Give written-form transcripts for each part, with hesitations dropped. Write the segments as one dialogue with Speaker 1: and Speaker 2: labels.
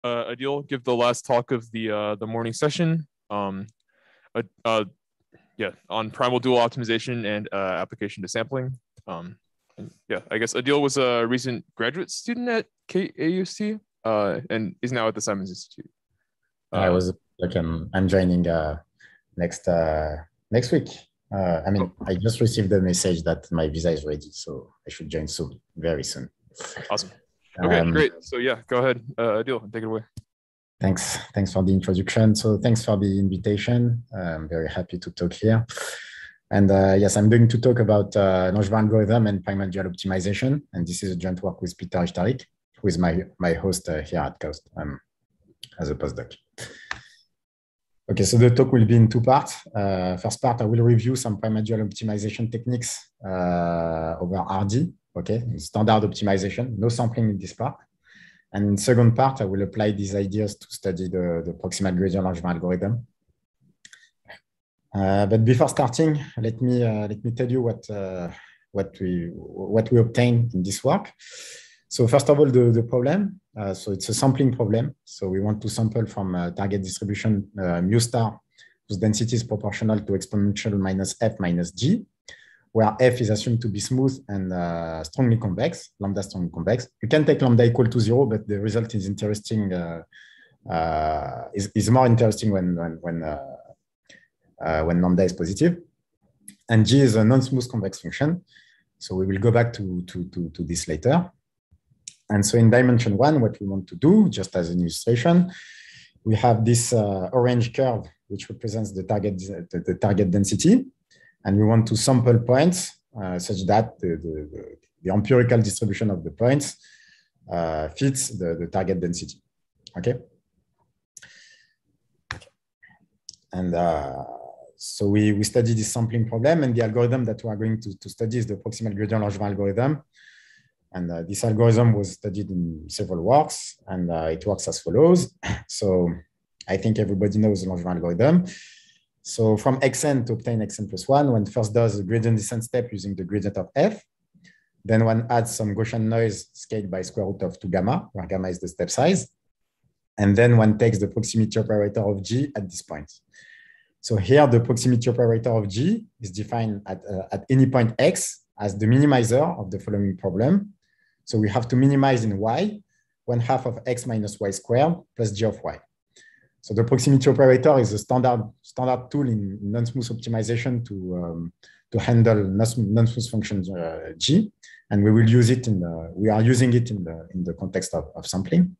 Speaker 1: Adil give the last talk of the morning session. Uh, uh, yeah, on primal dual optimization and application to sampling. Yeah, I guess Adil was a recent graduate student at KAUST and is now at the Simons Institute.
Speaker 2: I was like, I'm joining next week. I just received the message that my visa is ready, so I should join soon, very soon.
Speaker 1: Awesome. Okay, great. So yeah, go ahead, Adil, take it away.
Speaker 2: Thanks for the introduction. So thanks for the invitation. I'm very happy to talk here. And yes, I'm going to talk about non-Java algorithm and primal dual optimization. And this is a joint work with Peter Ishtarik, who is my host here at KAUST as a postdoc. Okay, so the talk will be in two parts. First part, I will review some primal dual optimization techniques over RD, okay, standard optimization, no sampling in this part. And in second part, I will apply these ideas to study the proximal gradient arrangement algorithm. But before starting, let me tell you what we obtained in this work. So first of all, the problem. So it's a sampling problem. So we want to sample from a target distribution mu star whose density is proportional to exponential minus f minus g, where f is assumed to be smooth and strongly convex, lambda strongly convex. You can take lambda equal to 0, but the result is interesting. Is more interesting when lambda is positive. And g is a non-smooth convex function. So we will go back to this later. And so in dimension 1, what we want to do, just as an illustration, we have this orange curve, which represents the target density. And we want to sample points such that the empirical distribution of the points fits the target density. Okay. And so we study this sampling problem, and the algorithm that we are going to study is the proximal gradient arrangement algorithm. And this algorithm was studied in several works, and it works as follows. So I think everybody knows the arrangement algorithm. So from xn to obtain xn plus 1, one first does a gradient descent step using the gradient of f. Then one adds some Gaussian noise scaled by square root of 2 gamma, where gamma is the step size. And then one takes the proximity operator of g at this point. So here, the proximity operator of g is defined at any point x as the minimizer of the following problem. So we have to minimize in y 1/2 of x minus y squared plus g of y. So the proximity operator is a standard tool in non-smooth optimization to handle non-smooth function g, and we will use it we are using it in the context of sampling.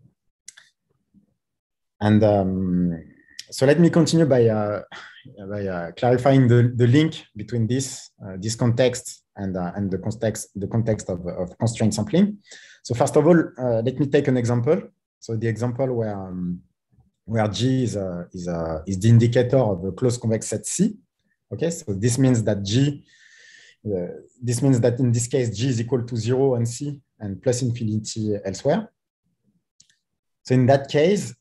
Speaker 2: And so let me continue by clarifying the link between this context and the context of constraint sampling. So first of all, let me take an example. So the example where G is the indicator of a closed convex set C. Okay, so this means that in this case G is equal to 0 on C and plus infinity elsewhere. So in that case,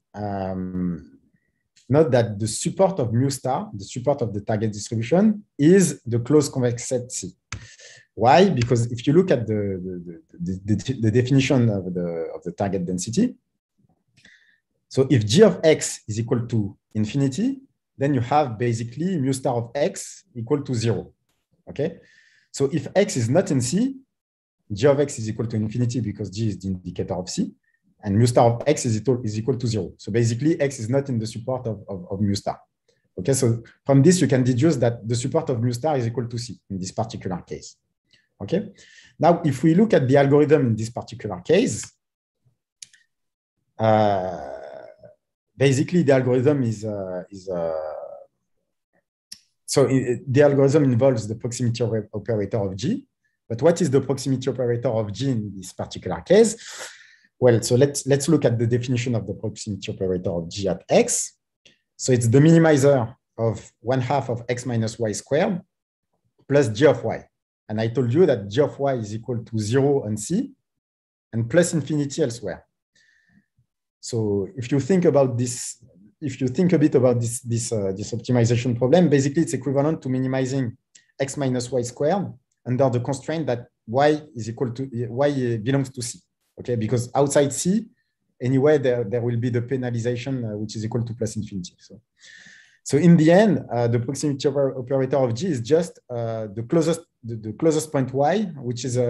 Speaker 2: note that the support of mu star, the support of the target distribution, is the closed convex set C. Why? Because if you look at the definition of the target density, so if g of x is equal to infinity, then you have basically mu star of x equal to 0. Okay. So if x is not in C, g of x is equal to infinity because g is the indicator of C, and mu star of x is equal to 0. So basically, x is not in the support of mu star. Okay. So from this, you can deduce that the support of mu star is equal to C in this particular case. Okay. Now, if we look at the algorithm in this particular case, basically, the algorithm the algorithm involves the proximity operator of G. But what is the proximity operator of G in this particular case? Well, so let's look at the definition of the proximity operator of G at X. So it's the minimizer of 1/2 of x minus y squared plus G of y. And I told you that G of y is equal to 0 on C and plus infinity elsewhere. So if you think about this, if you think a bit about this optimization problem, basically it's equivalent to minimizing x minus y squared under the constraint that y belongs to C. Okay, because outside C, anyway, there will be the penalization, which is equal to plus infinity. So in the end, the proximity operator of G is just the closest point Y, which is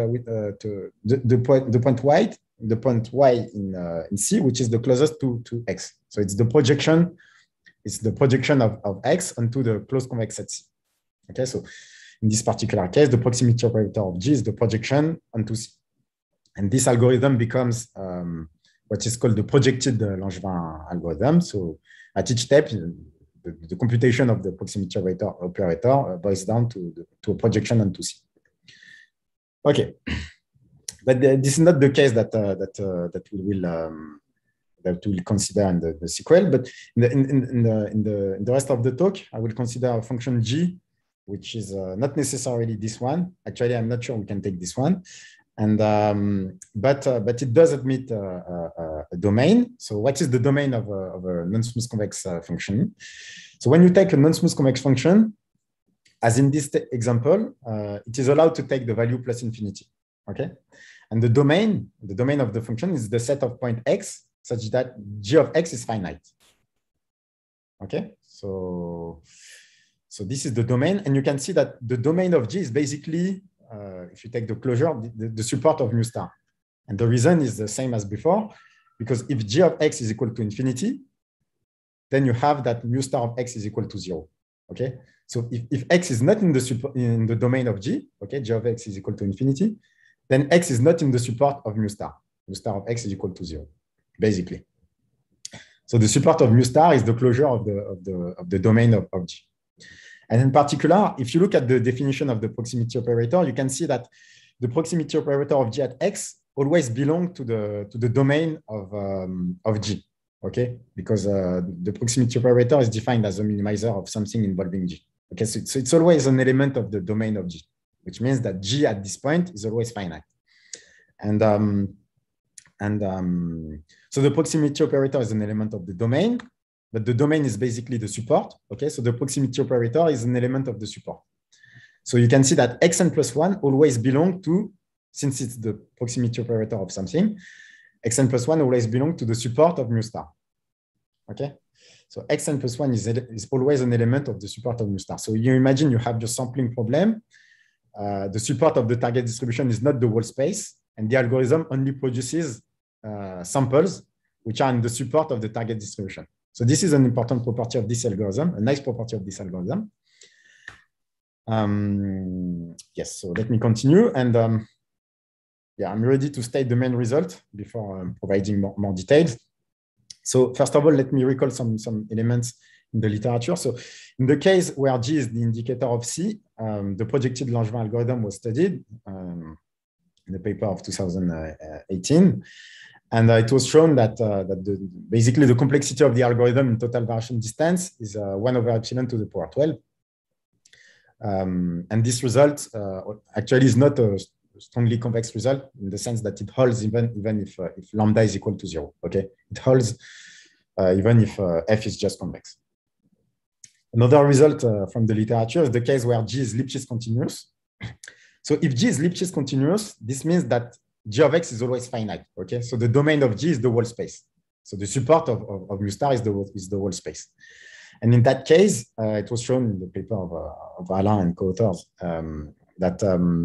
Speaker 2: the point Y in C, which is the closest to X. So it's the projection. It's the projection of X onto the closed convex set C. Okay, so in this particular case, the proximity operator of G is the projection onto C. And this algorithm becomes what is called the projected Langevin algorithm. So at each step, the computation of the proximity operator boils down to a projection onto C. Okay, but this is not the case that we will consider in the sequel. But in the rest of the talk, I will consider a function G, which is not necessarily this one. Actually, I'm not sure we can take this one. And but it does admit a domain. So what is the domain of a non-smooth convex function? So when you take a non-smooth convex function, as in this example, it is allowed to take the value plus infinity. Okay, and the domain of the function is the set of point X such that G of X is finite. Okay, so this is the domain, and you can see that the domain of G is basically if you take the closure, the support of mu star. And the reason is the same as before, because if G of X is equal to infinity, then you have that mu star of X is equal to 0. Okay, so if X is not in the domain of G, okay, G of X is equal to infinity, then X is not in the support of mu star. Mu star of X is equal to 0, basically. So the support of mu star is the closure of the domain of G. And in particular, if you look at the definition of the proximity operator, you can see that the proximity operator of G at X always belongs to the domain of G, okay? Because the proximity operator is defined as a minimizer of something involving G. Okay, so it's always an element of the domain of G, which means that G at this point is always finite. And so the proximity operator is an element of the domain, but the domain is basically the support. Okay, so the proximity operator is an element of the support. So you can see that xn plus 1 always belong to, since it's the proximity operator of something, xn plus 1 always belong to the support of mu star. Okay, so xn plus 1 is always an element of the support of mu star. So you imagine you have your sampling problem. The support of the target distribution is not the whole space, and the algorithm only produces samples which are in the support of the target distribution. So this is an important property of this algorithm, a nice property of this algorithm. Yes, so let me continue. And yeah, I'm ready to state the main result before providing more details. So first of all, let me recall some elements in the literature. So in the case where G is the indicator of C, the projected Langevin algorithm was studied in the paper of 2018. And it was shown that, basically the complexity of the algorithm in total variation distance is 1 over epsilon to the power 12. And this result actually is not a strongly convex result in the sense that it holds even if lambda is equal to 0. Okay, it holds even if f is just convex. Another result from the literature is the case where G is Lipschitz continuous. So if G is Lipschitz continuous, this means that G of X is always finite. Okay, so the domain of G is the whole space. So the support of mu star is the whole space. And in that case, it was shown in the paper of Alain and co-authors that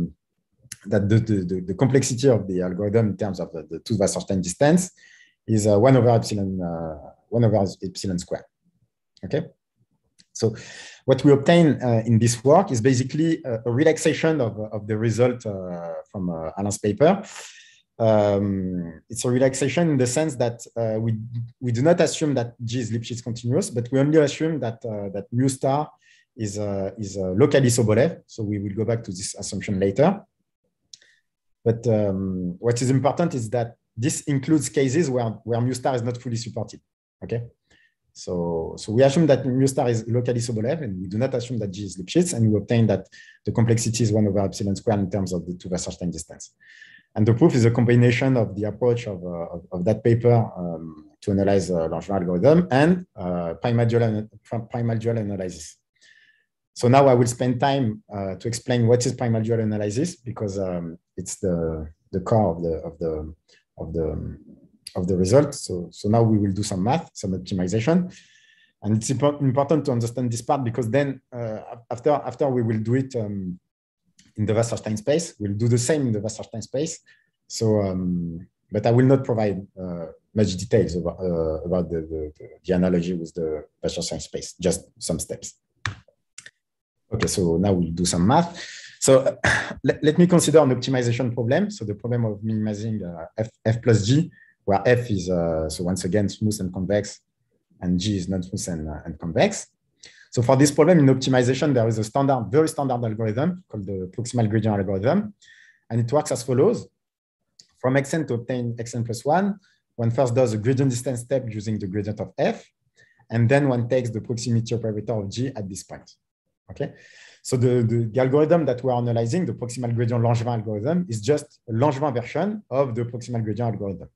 Speaker 2: the complexity of the algorithm in terms of the two-Wasserstein distance is 1 over epsilon squared. Okay. So what we obtain in this work is basically a relaxation of the result from Alain's paper. It's a relaxation in the sense that we do not assume that G is Lipschitz continuous, but we only assume that that mu star is locally Sobolev. So we will go back to this assumption later. But what is important is that this includes cases where mu star is not fully supported. Okay. So we assume that mu star is locally Sobolev, and we do not assume that G is Lipschitz, and we obtain that the complexity is 1 over epsilon squared in terms of the two-Wasserstein distance. And the proof is a combination of the approach of that paper to analyze Langevin algorithm and primal dual analysis. So now I will spend time to explain what is primal dual analysis, because it's the core the result. So now we will do some math, some optimization. And it's important to understand this part because then after we will do it in the Wasserstein space, we'll do the same in the Wasserstein space. So, but I will not provide much details about the analogy with the Wasserstein space, just some steps. Okay, so now we'll do some math. So let me consider an optimization problem. So the problem of minimizing f plus g, where f is, so once again, smooth and convex, and g is non-smooth and convex. So for this problem in optimization, there is a standard, very standard algorithm called the proximal gradient algorithm. And it works as follows. From xn to obtain xn plus 1, one first does a gradient distance step using the gradient of f. And then one takes the proximity operator of g at this point. Okay. So the algorithm that we're analyzing, the proximal gradient Langevin algorithm, is just a Langevin version of the proximal gradient algorithm.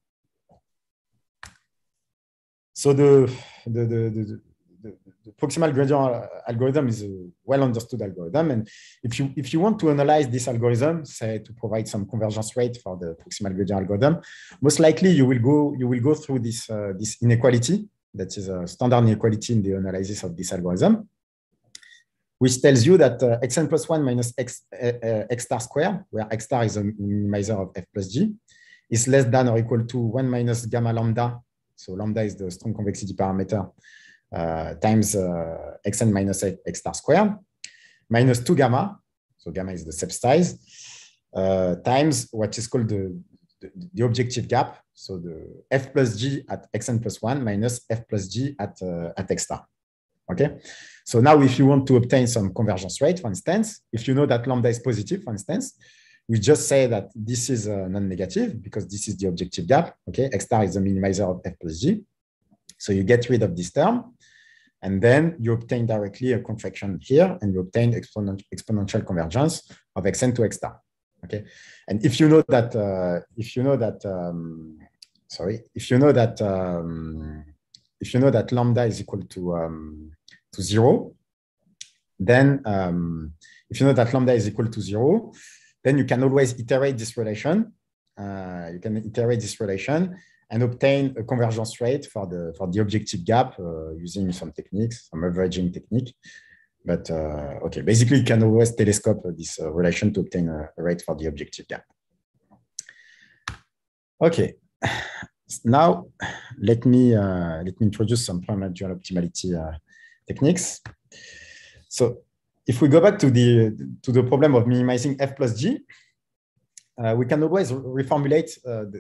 Speaker 2: So the proximal gradient algorithm is a well understood algorithm. And if you want to analyze this algorithm, say to provide some convergence rate for the proximal gradient algorithm, most likely you will go through this inequality, that is a standard inequality in the analysis of this algorithm, which tells you that xn plus 1 minus x star squared, where x star is a minimizer of f plus g, is less than or equal to 1 minus gamma lambda. So lambda is the strong convexity parameter times xn minus x star squared, minus 2 gamma. So gamma is the subsize, times what is called the objective gap. So the f plus g at xn plus 1 minus f plus g at x star. Okay, so now if you want to obtain some convergence rate, for instance, if you know that lambda is positive, for instance, we just say that this is non-negative because this is the objective gap. Okay, x star is the minimizer of f plus g. So you get rid of this term, and then you obtain directly a contraction here, and you obtain exponential convergence of xn to x star. Okay, and if you know that lambda is equal to 0, then then you can always iterate this relation. And obtain a convergence rate for the objective gap using some techniques, some averaging technique. But okay, basically you can always telescope this relation to obtain a rate for the objective gap. Okay. Now, let me introduce some primary dual optimality techniques. So, if we go back to the problem of minimizing f plus g, we can always reformulate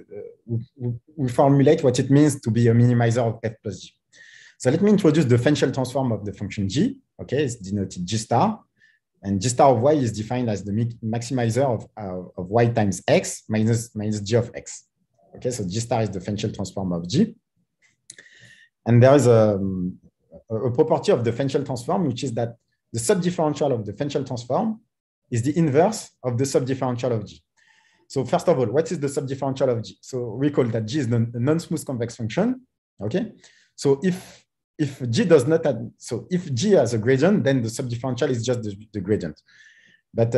Speaker 2: what it means to be a minimizer of f plus g. So let me introduce the Fenchel transform of the function g. Okay, it's denoted g star, and g star of y is defined as the maximizer of y times x minus g of x. Okay, so G star is the Fenchel transform of G. And there is a property of the Fenchel transform, which is that the subdifferential of the Fenchel transform is the inverse of the subdifferential of G. So first of all, what is the subdifferential of G? So recall that G is a non-smooth convex function. Okay, so if G does not add, so if G has a gradient, then the subdifferential is just the gradient. But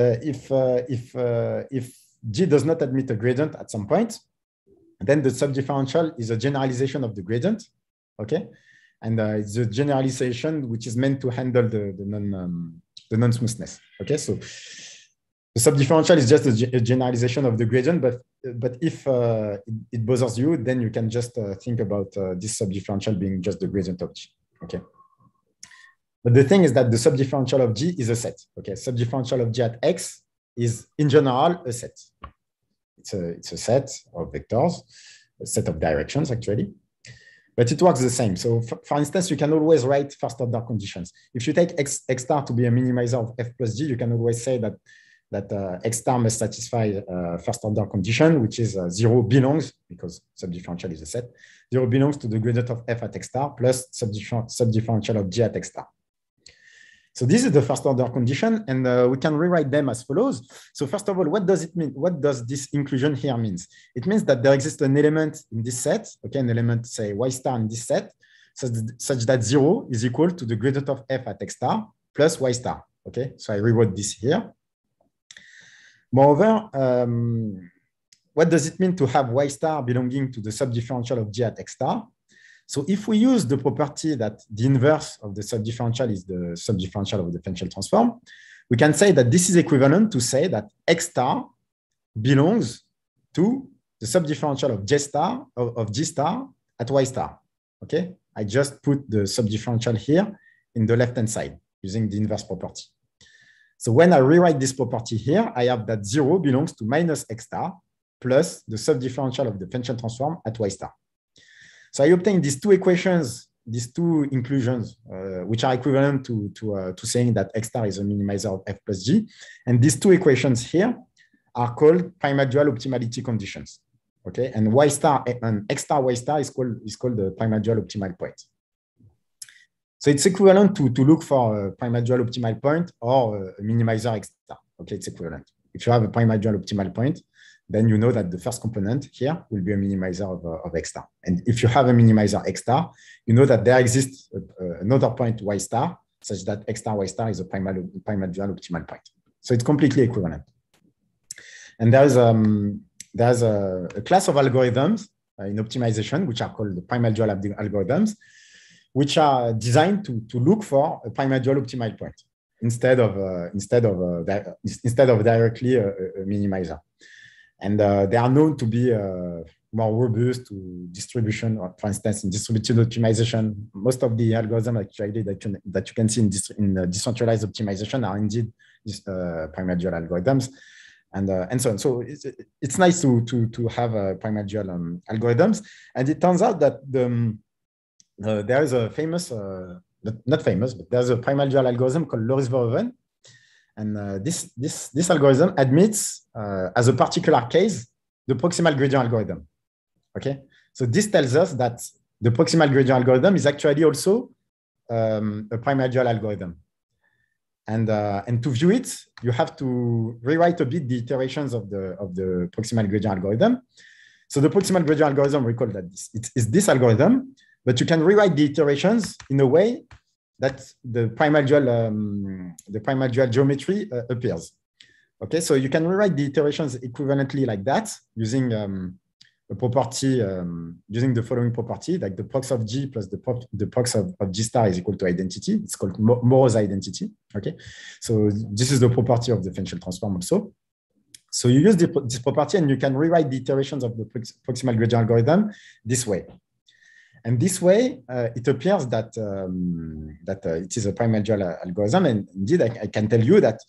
Speaker 2: if G does not admit a gradient at some point, then the subdifferential is a generalization of the gradient, okay? And it's a generalization which is meant to handle the non-smoothness, okay? So the subdifferential is just a generalization of the gradient, but if it bothers you, then you can just think about this subdifferential being just the gradient of G, okay? But the thing is that the subdifferential of G is a set, okay? Subdifferential of G at X is, in general, a set. It's a set of vectors, a set of directions, actually. But it works the same. So for instance, you can always write first order conditions. If you take x star to be a minimizer of f plus g, you can always say that x star must satisfy first order condition, which is 0 belongs, because subdifferential is a set, 0 belongs to the gradient of f at x star plus subdifferential of g at x star. So this is the first order condition, and we can rewrite them as follows. So first of all, what does it mean? What does this inclusion here means? It means that there exists an element in this set, okay, an element, say, y star in this set, such that 0 is equal to the gradient of f at x star plus y star, okay? So I rewrote this here. Moreover, what does it mean to have y star belonging to the subdifferential of g at x star? So if we use the property that the inverse of the subdifferential is the subdifferential of the differential transform, we can say that this is equivalent to say that x star belongs to the subdifferential of J star of G star at Y star. Okay, I just put the subdifferential here in the left-hand side using the inverse property. So when I rewrite this property here, I have that 0 belongs to minus X star plus the subdifferential of the differential transform at Y star. So I obtain these two equations, these two inclusions, which are equivalent to saying that X star is a minimizer of F plus G. And these two equations here are called primal-dual optimality conditions. Okay, and Y star and X star Y star is called the primal-dual optimal point. So it's equivalent to look for a primal-dual optimal point or a minimizer X star. Okay, it's equivalent. If you have a primal-dual optimal point, then you know that the first component here will be a minimizer of X star. And if you have a minimizer X star, you know that there exists another point Y star such that X star Y star is a primal-dual optimal point. So it's completely equivalent. And there's a class of algorithms in optimization, which are called the primal-dual algorithms, which are designed to look for a primal-dual optimal point instead of directly a minimizer. And they are known to be more robust to distribution, or for instance, in distributed optimization. Most of the algorithms actually that you can see in decentralized optimization are indeed primal-dual algorithms. And so on. So it's nice to have primal-dual algorithms. And it turns out that there is a famous, not famous, but there's a primal-dual algorithm called Loris-Verhoeven. And this algorithm admits, as a particular case, the proximal gradient algorithm. Okay, so this tells us that the proximal gradient algorithm is actually also a primal-dual algorithm. And to view it, you have to rewrite a bit the iterations of the proximal gradient algorithm. So the proximal gradient algorithm, recall that it is this algorithm, but you can rewrite the iterations in a way that the primal-dual geometry appears. Okay, so you can rewrite the iterations equivalently like that using a property, using the following property, like the prox of G plus the prox of G star is equal to identity. It's called Morose identity. Okay, so this is the property of the differential transform also. So you use this property and you can rewrite the iterations of the proximal gradient algorithm this way. And this way, it appears that, it is a primal-dual algorithm. And indeed, I can tell you that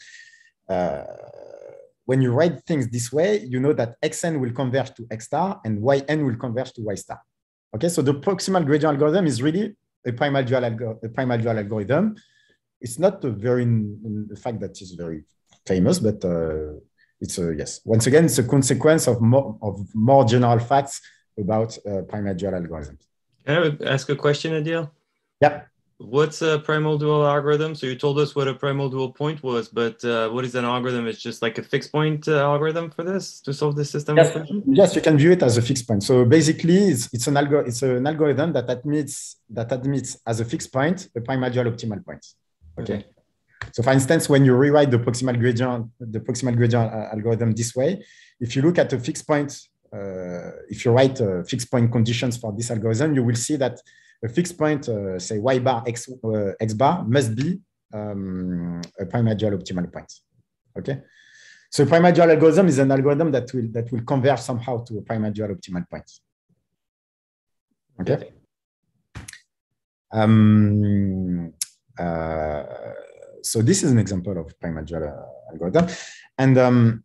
Speaker 2: when you write things this way, you know that xn will converge to x star and yn will converge to y star. Okay, so the proximal gradient algorithm is really a primal-dual algorithm. It's not a very, the fact that it's very famous, but it's a, yes. Once again, it's a consequence of more general facts about primal-dual algorithms.
Speaker 3: Can I ask a question, Adil?
Speaker 2: Yeah.
Speaker 3: What's a primal dual algorithm? So you told us what a primal dual point was, but what is an algorithm? It's just like a fixed point algorithm for this to solve this system equation?
Speaker 2: Yes, you can view it as a fixed point. So basically, it's an algorithm that admits as a fixed point a primal-dual optimal point. Okay. So for instance, when you rewrite the proximal gradient algorithm this way, if you look at a fixed point, if you write fixed point conditions for this algorithm, you will see that a fixed point, say y bar x bar, must be a primal-dual optimal point. Okay, so a primal-dual algorithm is an algorithm that will converge somehow to a primal-dual optimal point. Okay. So this is an example of primal-dual algorithm, and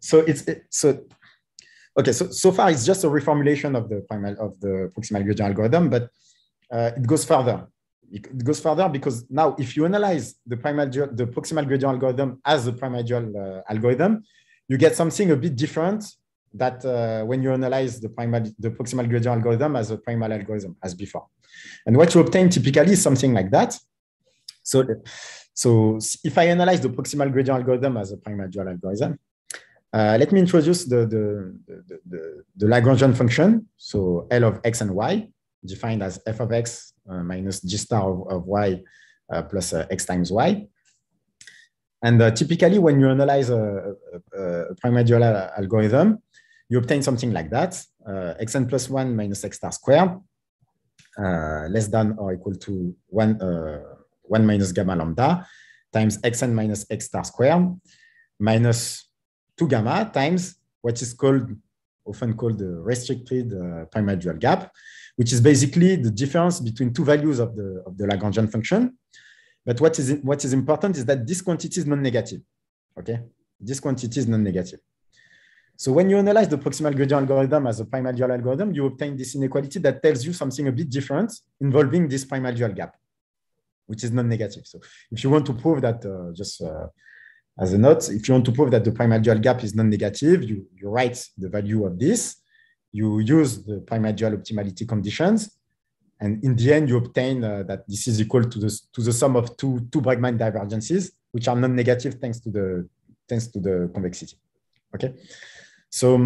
Speaker 2: so far it's just a reformulation of the proximal gradient algorithm, but it goes further. It goes further because now, if you analyze the proximal gradient algorithm as a primal-dual algorithm, you get something a bit different that when you analyze the proximal gradient algorithm as a primal algorithm as before. And what you obtain typically is something like that. So if I analyze the proximal gradient algorithm as a primal-dual algorithm, let me introduce the Lagrangian function. So L of x and y, defined as f of x minus g star of y plus x times y. And typically, when you analyze a primal-dual algorithm, you obtain something like that, xn plus 1 minus x star squared less than or equal to 1 minus gamma lambda times xn minus x star squared minus 2 gamma times what is often called the restricted primal dual gap, which is basically the difference between two values of the Lagrangian function. But what is important is that this quantity is non-negative. Okay, this quantity is non-negative. So when you analyze the proximal gradient algorithm as a primal dual algorithm, you obtain this inequality that tells you something a bit different involving this primal dual gap, which is non-negative. So if you want to prove that, as a note, if you want to prove that the primal dual gap is non-negative, you write the value of this, you use the primal dual optimality conditions, and in the end, you obtain that this is equal to the sum of two Bregman divergences, which are non-negative thanks to the convexity. Okay, so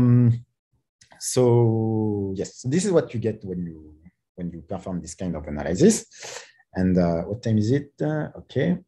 Speaker 2: yes, so this is what you get when you perform this kind of analysis. And what time is it? Okay.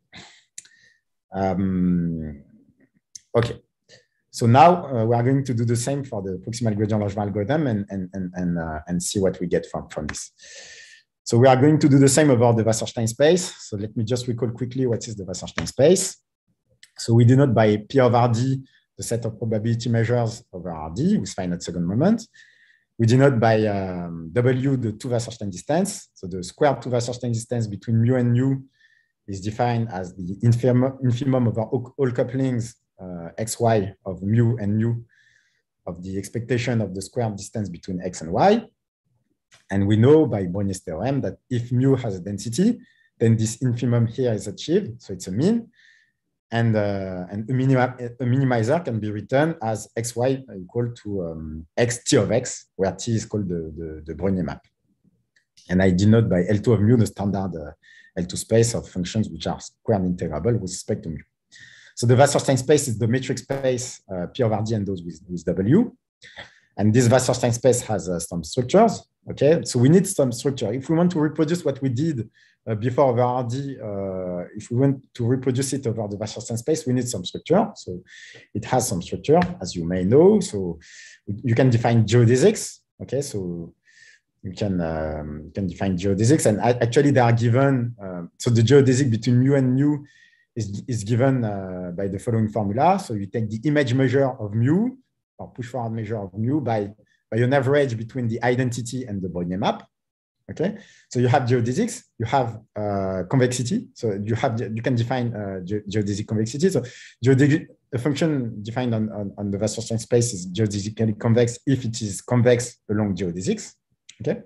Speaker 2: Okay, so now we are going to do the same for the proximal gradient Langevin algorithm and see what we get from this. So we are going to do the same about the Wasserstein space. So let me just recall quickly what is the Wasserstein space. So we denote by P of Rd the set of probability measures over Rd with finite second moment. We denote by W the two Wasserstein distance. So the squared two Wasserstein distance between mu and nu is defined as the infimum over all couplings xy of mu and nu of the expectation of the squared distance between x and y. And we know by Brognies's theorem that if mu has a density, then this infimum here is achieved, so it's a mean. And a minimizer can be written as xy equal to x t of x, where t is called the Brognies map. And I denote by L2 of mu the standard L2 space of functions which are squared integrable with respect to mu. So the Wasserstein space is the metric space P of Rd and those with W. And this Wasserstein space has some structures. Okay, so we need some structure. If we want to reproduce what we did before over Rd, if we want to reproduce it over the Wasserstein space, we need some structure. So it has some structure, as you may know. So you can define geodesics. Okay, so you can define geodesics, and actually they are given. So the geodesic between mu and nu is given by the following formula. So you take the image measure of mu, or push forward measure of mu by an average between the identity and the Brognies map. Okay, so you have geodesics, you have convexity. So you can define geodesic convexity. So geodesic, a function defined on the Wasserstein space is geodesically convex if it is convex along geodesics. Okay,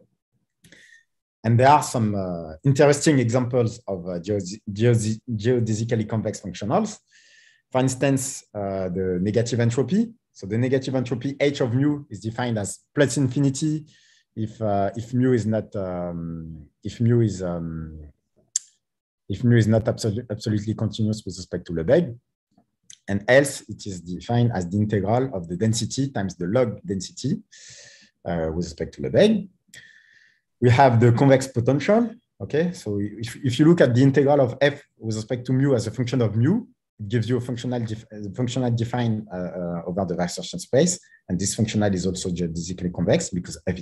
Speaker 2: and there are some interesting examples of geodesically convex functionals. For instance, the negative entropy. So the negative entropy H of mu is defined as plus infinity if mu is not absolutely continuous with respect to Lebesgue, and else it is defined as the integral of the density times the log density with respect to Lebesgue. We have the convex potential. Okay, so if you look at the integral of f with respect to mu as a function of mu, it gives you a functional defined over the Wasserstein space, and this functional is also geodesically convex because f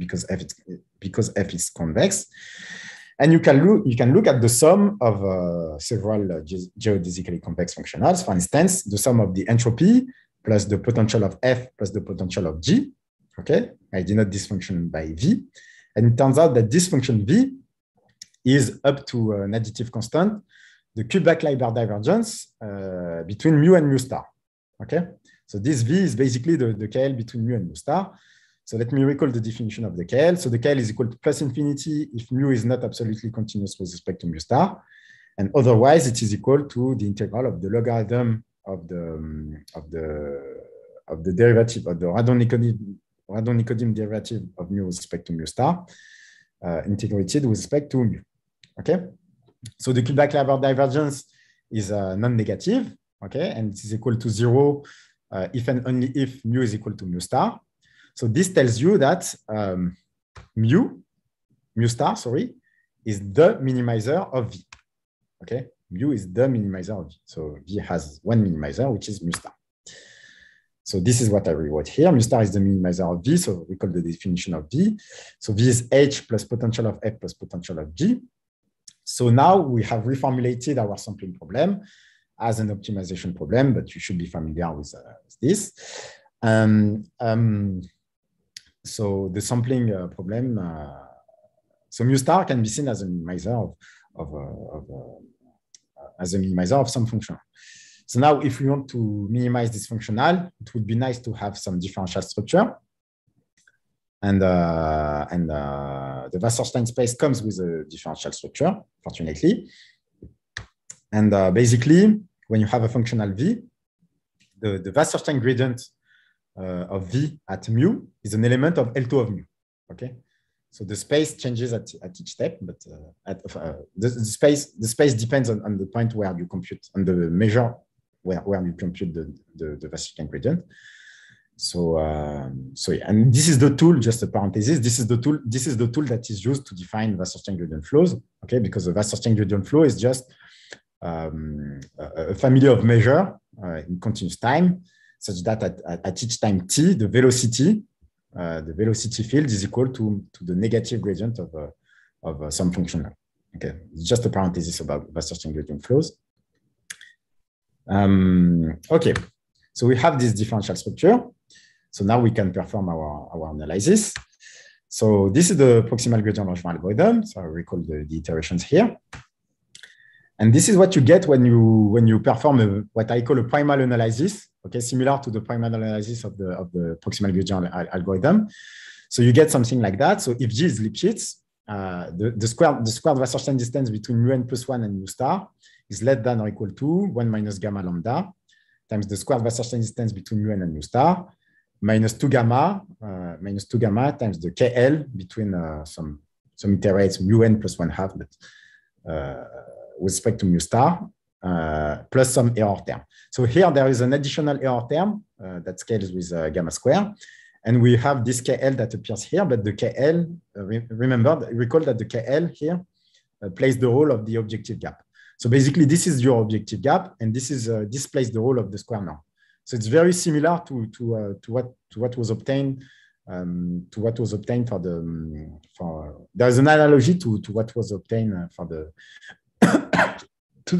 Speaker 2: is convex. And you can look at the sum of several geodesically convex functionals. For instance, the sum of the entropy plus the potential of f plus the potential of g. Okay, I denote this function by v, and it turns out that this function v is up to an additive constant, the Kullback-Leibler divergence between mu and mu star. Okay, so this v is basically the KL between mu and mu star. So let me recall the definition of the KL. So the KL is equal to plus infinity if mu is not absolutely continuous with respect to mu star, and otherwise it is equal to the integral of the logarithm of the derivative of the Radon-Nikodym derivative of mu with respect to mu star, integrated with respect to mu. Okay, so the Kullback-Leibler divergence is non-negative. Okay, and it is equal to 0 if and only if mu is equal to mu star. So this tells you that mu star, is the minimizer of V. Okay, mu is the minimizer of V. So V has one minimizer, which is mu star. So this is what I rewrote here. Mu star is the minimizer of V, so we call the definition of V. So V is H plus potential of F plus potential of G. So now we have reformulated our sampling problem as an optimization problem, but you should be familiar with this. So the sampling problem, so mu star can be seen as a minimizer of some functional. So now if we want to minimize this functional, it would be nice to have some differential structure. And the Wasserstein space comes with a differential structure, fortunately. And basically, when you have a functional V, the Wasserstein gradient of V at mu is an element of L2 of mu. Okay, so the space changes at each step, but the space depends on the point where you compute, on the measure where you compute the Wasserstein gradient. So yeah, and this is the tool, just a parenthesis, this is the tool that is used to define Wasserstein gradient flows, okay, because the Wasserstein gradient flow is just a family of measures in continuous time, such that at each time t, the velocity field is equal to the negative gradient of some functional. Okay, it's just a parenthesis about Wasserstein gradient flows. Okay, so we have this differential structure. So now we can perform our analysis. So this is the proximal gradient arrangement algorithm. So I recall the iterations here. And this is what you get when you perform what I call a primal analysis, okay, similar to the primal analysis of the proximal gradient algorithm. So you get something like that. So if G is Lipschitz, the squared Wasserstein distance between mu n plus 1 and mu star is less than or equal to 1 minus gamma lambda times the squared Wasserstein distance between mu n and mu star minus 2 gamma times the KL between some iterates mu n plus 1/2, but with respect to mu star, plus some error term. So here there is an additional error term that scales with gamma square. And we have this KL that appears here, but the KL, recall that the KL here plays the role of the objective gap. So basically this is your objective gap, and this plays the role of the square norm. So it's very similar to what was obtained there's an analogy to what was obtained for the to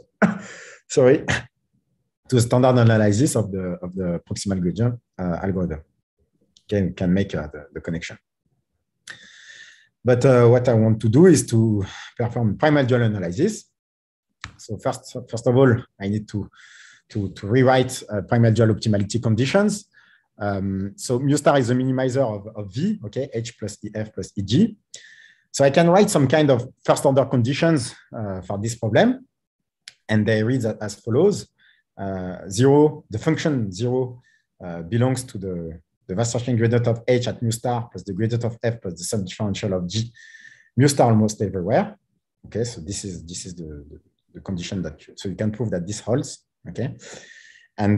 Speaker 2: the standard analysis of the proximal gradient algorithm. Can make the connection. But what I want to do is to perform primal dual analysis. So first of all, I need to rewrite primal dual optimality conditions. So mu star is a minimizer of V, okay, H plus EF plus EG. So I can write some kind of first order conditions for this problem. And they read as follows. The function 0 belongs to the Wasserstein gradient of H at mu star plus the gradient of F plus the subdifferential of G, mu star almost everywhere. Okay, so this is the condition that so you can prove that this holds. Okay, and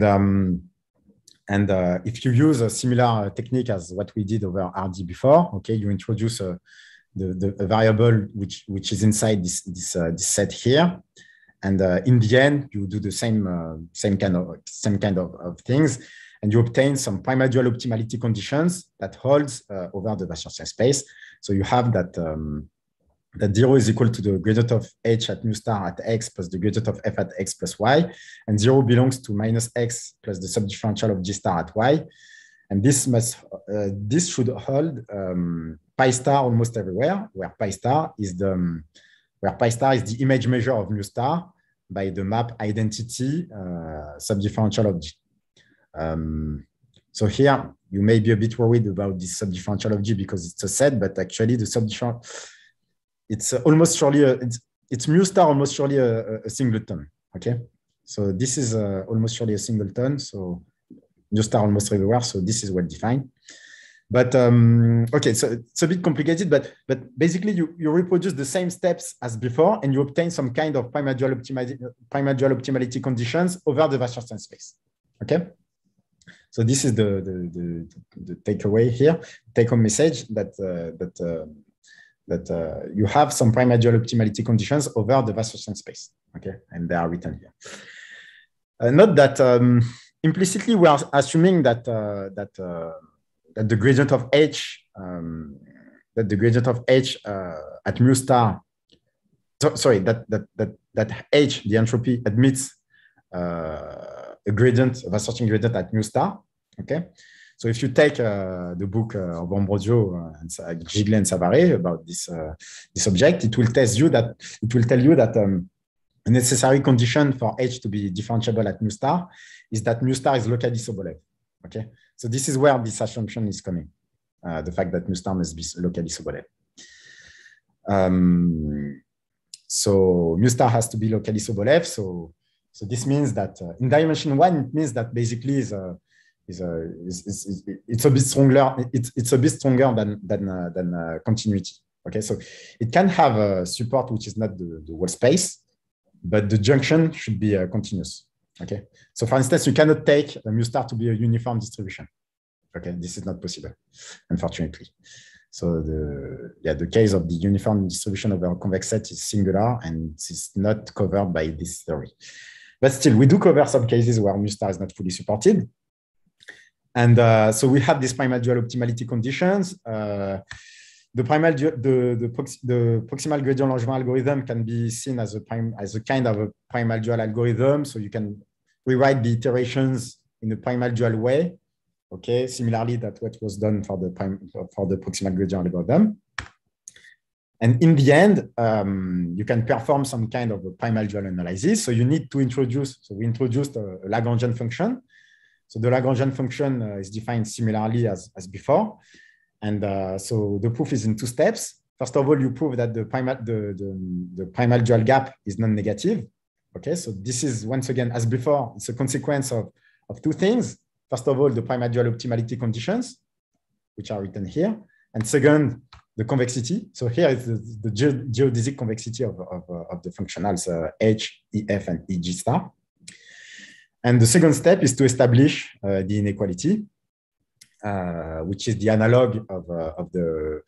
Speaker 2: if you use a similar technique as what we did over RD before, okay, you introduce a variable which is inside this set here, and in the end you do the same kind of things. And you obtain some primal dual optimality conditions that holds over the Wasserstein space. So you have that 0 is equal to the gradient of H at mu star at X plus the gradient of F at X plus Y, and 0 belongs to minus X plus the subdifferential of G star at Y. And this should hold pi star almost everywhere, where pi star is the image measure of mu star by the map identity subdifferential of G. So here you may be a bit worried about this subdifferential of G because it's a set, but actually the subdifferential, it's almost surely it's mu star almost surely a singleton. Okay, so this is almost surely a singleton. So mu star almost everywhere. So this is well defined. But okay, so it's a bit complicated, but basically you reproduce the same steps as before, and you obtain some kind of primal dual optimality conditions over the Wasserstein space. Okay. So this is the takeaway here, take-home message that you have some primal dual optimality conditions over the Wasserstein space. Okay, and they are written here. Note that implicitly we are assuming that the gradient of H at mu star, sorry, that H, the entropy, admits a gradient, of a certain gradient at mu star. Okay, so if you take the book of Ambrosio and Giglet and Savary about this object, it will tell you that a necessary condition for H to be differentiable at mu star is that mu star is locally Sobolev. Okay, so this is where this assumption is coming, the fact that mu star must be locally Sobolev. So mu star has to be locally Sobolev. So this means that in dimension one, it means that basically it's a bit stronger. It's a bit stronger than continuity. Okay, so it can have a support which is not the whole space, but the junction should be continuous. Okay, so for instance, you cannot take a mu star to be a uniform distribution. Okay, this is not possible, unfortunately. So the case of the uniform distribution over a convex set is singular and it's not covered by this theory. But still, we do cover some cases where mu star is not fully supported. And so we have these primal dual optimality conditions. The proximal gradient Langevin algorithm can be seen as a kind of a primal dual algorithm. So you can rewrite the iterations in a primal dual way. Okay, similarly, that's what was done for the proximal gradient algorithm. And in the end, you can perform some kind of a primal dual analysis. So you need to introduce, so we introduced a Lagrangian function. So the Lagrangian function is defined similarly as before. And so the proof is in two steps. First of all, you prove that the primal dual gap is non-negative. Okay, so this is, once again, as before, it's a consequence of two things. First of all, the primal dual optimality conditions, which are written here. And second, the convexity. So here is the geodesic convexity of the functionals H, EF, and EG star. And the second step is to establish the inequality, which is the analog of the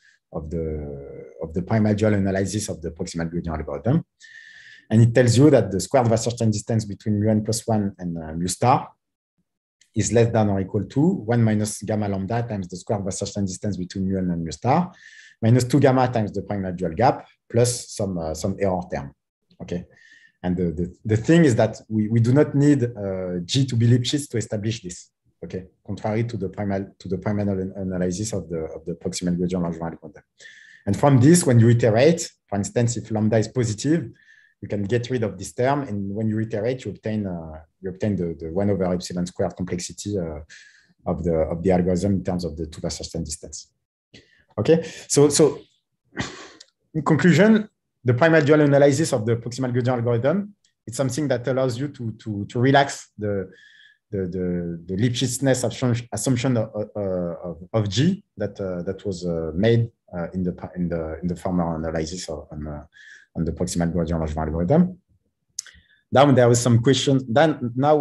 Speaker 2: primal dual analysis of the proximal gradient algorithm. And it tells you that the squared Wasserstein distance between mu n plus 1 and mu star is less than or equal to 1 minus gamma lambda times the squared Wasserstein distance between mu n and mu star, minus 2 gamma times the primal dual gap, plus some error term. Okay. And the thing is that we do not need G to be Lipschitz to establish this. Okay, contrary to the primal analysis of the proximal gradient Langevin algorithm. And from this, when you iterate, for instance, if lambda is positive, you can get rid of this term, and when you iterate, you obtain the 1 over epsilon squared complexity of the algorithm in terms of the 2 Wasserstein distance. Okay, so in conclusion, the primal dual analysis of the proximal gradient algorithm, it's something that allows you to relax the Lipschitzness assumption of G that was made in the former analysis on the proximal gradient Langevin algorithm. Now there was some questions. There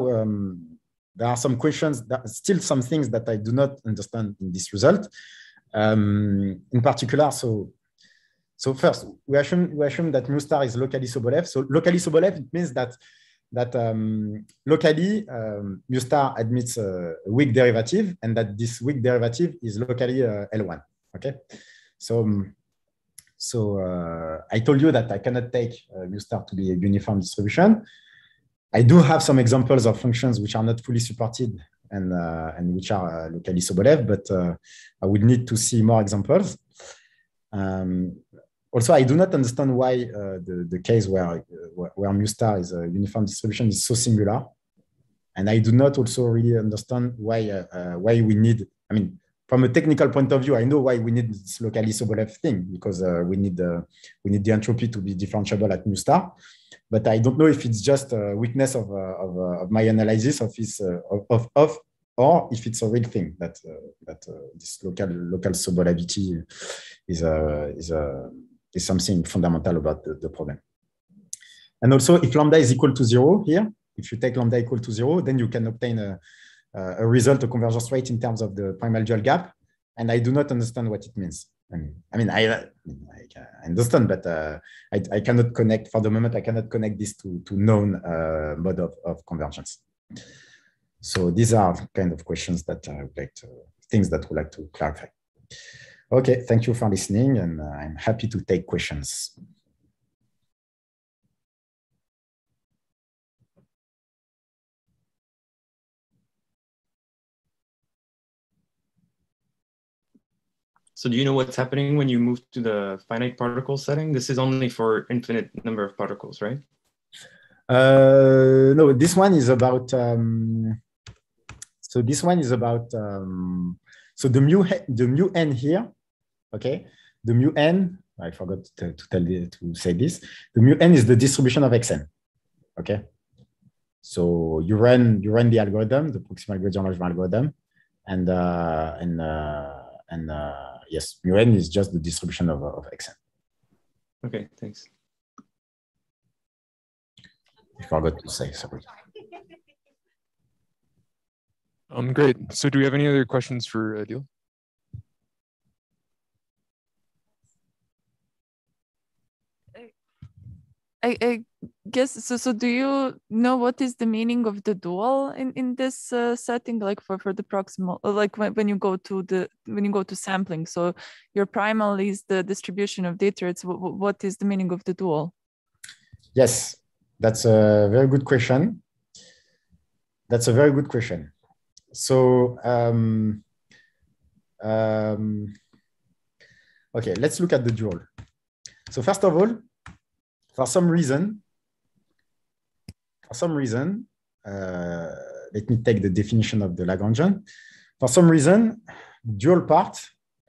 Speaker 2: are some questions. Still some things that I do not understand in this result. In particular, so first we assume that mu star is locally Sobolev. So locally Sobolev, it means that locally mu star admits a weak derivative, and that this weak derivative is locally L1. Okay, so I told you that I cannot take mu star to be a uniform distribution. I do have some examples of functions which are not fully supported and which are locally Sobolev, but I would need to see more examples. Also, I do not understand why the case where mu star is a uniform distribution is so singular, and I do not also really understand why we need. I mean, from a technical point of view, I know why we need this locally Sobolev thing, because we need the entropy to be differentiable at mu star, but I don't know if it's just a weakness of my analysis or if it's a real thing that this local Sobolevity is something fundamental about the problem. And also, if lambda is equal to 0 here, if you take lambda equal to 0, then you can obtain a result, a convergence rate in terms of the primal dual gap. And I do not understand what it means. I understand, but I cannot connect, for the moment, I cannot connect this to known mode of convergence. So these are kind of questions that I would like to, things that I would like to clarify. Okay, thank you for listening, and I'm happy to take questions.
Speaker 3: So do you know what's happening when you move to the finite particle setting? This is only for infinite number of particles, right?
Speaker 2: No, this one is about, so this one is about, so the mu n here, okay? The mu n, I forgot to say this. The mu n is the distribution of xn, okay? So you run the algorithm, the proximal gradient enlargement algorithm, and yes, mu n is just the distribution of xn.
Speaker 3: Okay, thanks.
Speaker 2: I forgot to say, sorry.
Speaker 1: Great. So do we have any other questions for Adil?
Speaker 4: I guess so. So do you know what is the meaning of the dual in this setting, like for the proximal, like when you go to sampling? So your primal is the distribution of the iterates. What is the meaning of the dual?
Speaker 2: Yes, that's a very good question. That's a very good question. So okay, let's look at the dual. So first of all, for some reason, let me take the definition of the Lagrangian. For some reason, dual part,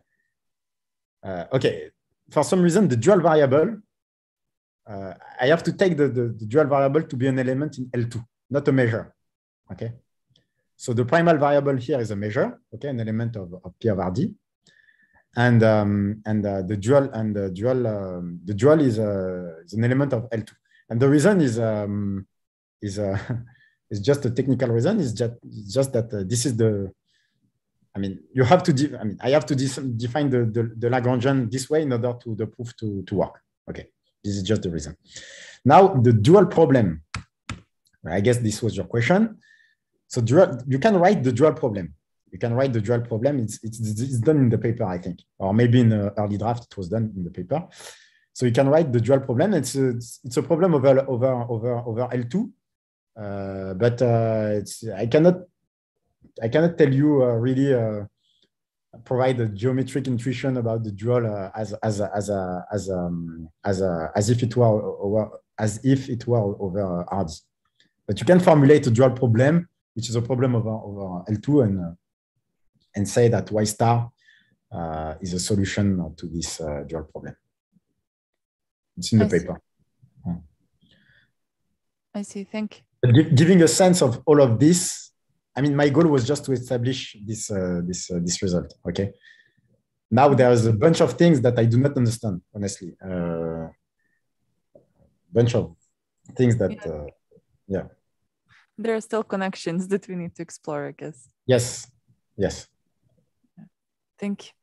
Speaker 2: okay, for some reason, the dual variable, I have to take the dual variable to be an element in L2, not a measure, okay? So the primal variable here is a measure, okay, an element of P of RD. And the dual is an element of L2, and the reason is just a technical reason. It's just that this is the. I mean, you have to. I have to define the Lagrangian this way in order to the proof to work. Okay, this is just the reason. Now the dual problem. I guess this was your question. So you can write the dual problem. You can write the dual problem. It's done in the paper, I think, or maybe in the early draft it was done in the paper. So you can write the dual problem. It's a problem over L2, but I cannot tell you really provide a geometric intuition about the dual as if it were over RD. But you can formulate a dual problem, which is a problem over L2, and say that Y star is a solution to this dual problem. It's in the paper.
Speaker 4: I see, thank you.
Speaker 2: But giving a sense of all of this, I mean, my goal was just to establish this result, okay? Now there's a bunch of things that I do not understand, honestly. Bunch of things that, yeah.
Speaker 4: There are still connections that we need to explore, I guess.
Speaker 2: Yes, yes.
Speaker 4: Thank you.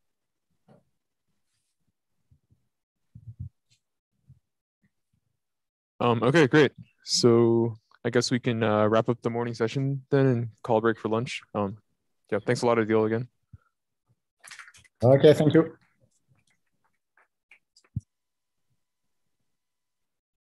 Speaker 1: Okay, great. So I guess we can wrap up the morning session then and call a break for lunch. Yeah, thanks a lot, Adil, again.
Speaker 2: Okay, thank you.